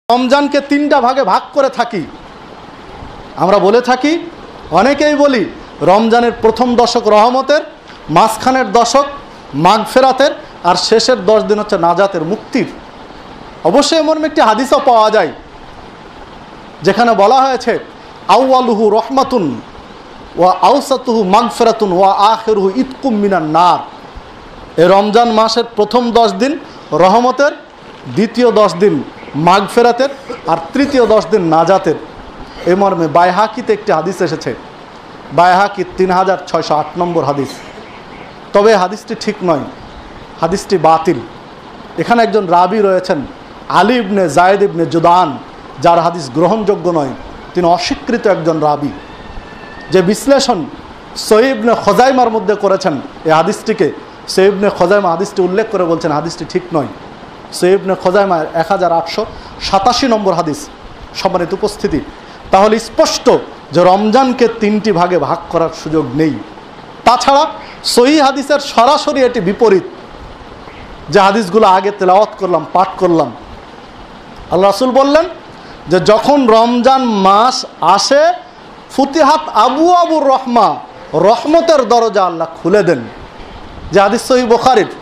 রমজানকে তিনটা ভাগে ভাগ করে থাকি। আমরা বলে থাকি, অনেকেই বলি, রমজানের প্রথম দশক রহমতের, মাঝখানের দশক মাগফেরাতের, আর শেষের 10 দিন হচ্ছে নাজাতের, মুক্তির। অবশ্যই এমন একটি হাদিসও পাওয়া যায় যেখানে বলা হয়েছে, আউয়ালুহু রহমাতুন ওয়া আউসাতুহু মাগফিরাতুন ওয়া আখিরুহু ইতকুম মিনান নার। এই রমজান মাসের প্রথম 10 দিন রহমতের, দ্বিতীয় 10 দিন মাগফিরাতের, আর তৃতীয় 10 দিন নাজাতের। এই মর্মে বাইহাকিতে একটি হাদিস এসেছে, বাইহাকি 3608 নম্বর হাদিস। তবে হাদিসটি ঠিক নয়, হাদিসটি বাতিল। এখানে একজন রাবি রয়েছেন, আলী ইবনে জায়েদ ইবনে জুদান, যার হাদিস গ্রহণযোগ্য নয়। তিনি অস্বীকৃত একজন রাবি। যে বিশ্লেষণ সহিহ ইবনে খোজাইমার মধ্যে করেছেন এই হাদিসটিকে, সহিহ ইবনে খোজাইমা হাদিসটি উল্লেখ করে বলছেন হাদিসটি ঠিক নয়। সহিহ ইবনে খোজাইমা 1887 নম্বর হাদিস। সম্মানিত উপস্থিতি, তাহলে স্পষ্ট যে রমজানকে 3টি ভাগে ভাগ করার সুযোগ নেই। তাছাড়া সহিহ হাদিসের সরাসরি এটি বিপরীত। যে হাদিসগুলো আগে তেলাওয়াত করলাম, পাঠ করলাম, আল্লাহ রাসূল বললেন যে যখন রমজান মাস আসে, ফুতিহাত আবু আবুর রহমা, রহমতের দরজা আল্লাহ খুলে দেন। যে হাদিস সহিহ বুখারীর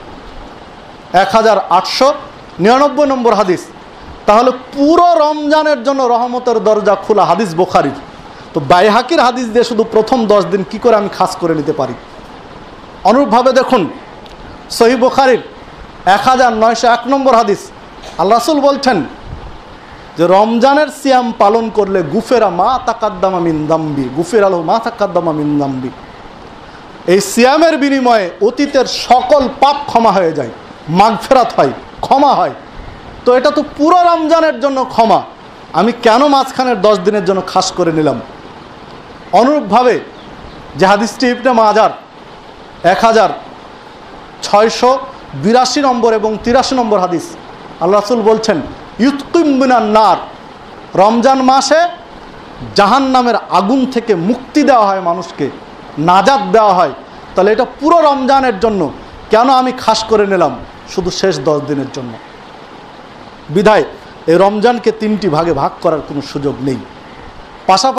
1899 নম্বর হাদিস। তাহলে পুরো রমজানের জন্য রহমতের দরজা খোলা, হাদিস বুখারীর। তো বাইহাকির হাদিস দিয়ে শুধু প্রথম 10 দিন কি করে আমি খাস করে নিতে পারি? অনুরূপভাবে দেখুন সহিহ বুখারীর 1901 নম্বর হাদিস। আল্লাহ রাসূল বলছেন যে রমজানের সিয়াম পালন করলে গুফেরা মা তাকাদ্দামা মিন যামবি, গুফিরা লাহু মা তাকাদ্দামা মিন যামবি। এই সিয়ামের বিনিময়ে অতীতের সকল পাপ ক্ষমা হয়ে যায়, মাগফিরাত হয়, ক্ষমা হয়। তো এটা তো পুরো রমজানের জন্য ক্ষমা, আমি কেন মাঝখানের 10 দিনের জন্য খাস করে নিলাম? অনুরূপভাবে যে হাদিসটি ইবনে মাজার 1682 নম্বর এবং 83 নম্বর হাদিস, আল্লাহ রাসূল বলছেন ইউতকিম মিনান নার, রমজান মাসে জাহান্নামের আগুন থেকে মুক্তি দেওয়া হয় মানুষকে, নাজাত দেওয়া হয়। তাহলে এটা পুরো রমজানের জন্য, কেন আমি খাস করে নিলাম শুধু শেষ 10 দিনের জন্য? বিধায় এই রমজানকে 3টি ভাগে ভাগ করার কোনো সুযোগ নেই। পাশাপাশি